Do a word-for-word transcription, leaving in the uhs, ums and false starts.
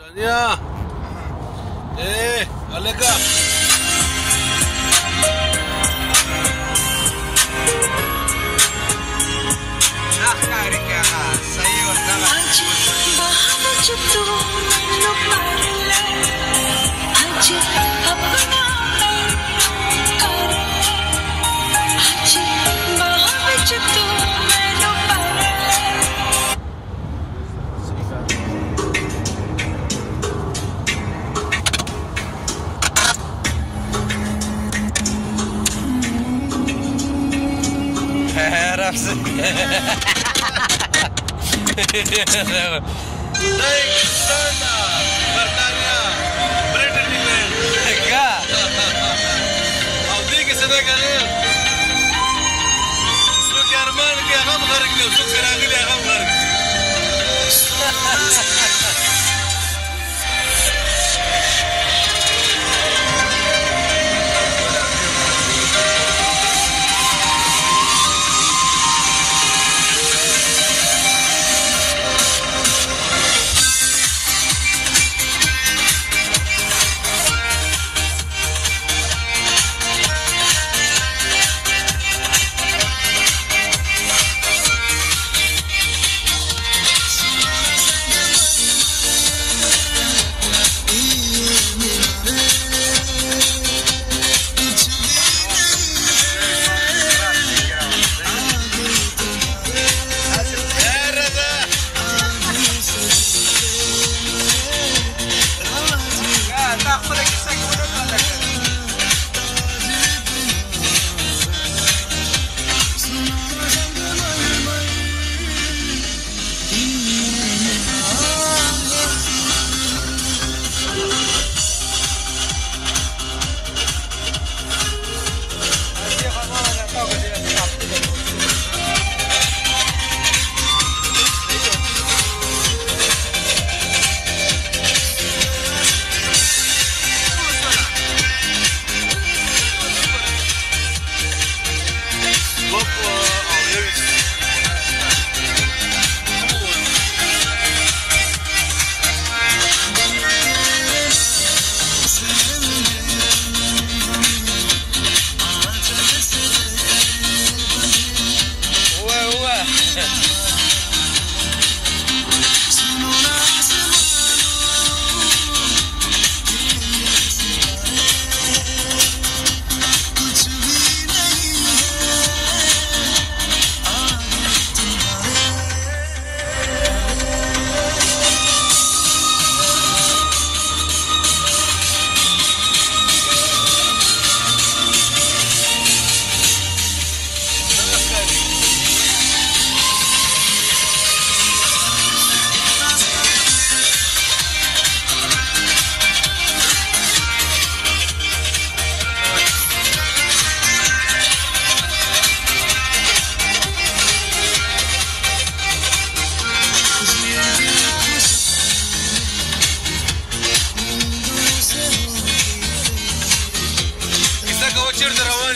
Tania. Eh, Aleka. Ah, kare क्या सही होता है। आज बाहर जब तू मैनू कर ले, आज अपना मैनू कर ले, आज बाहर जब तू मैनू कर ले। Heraf sih. Naik sana, bertanya, Brittany Bell. Enggak. Audi ke sana kalian? Suk Arman ke agam gharq le, suk Siragi le agam gharq. Cheers,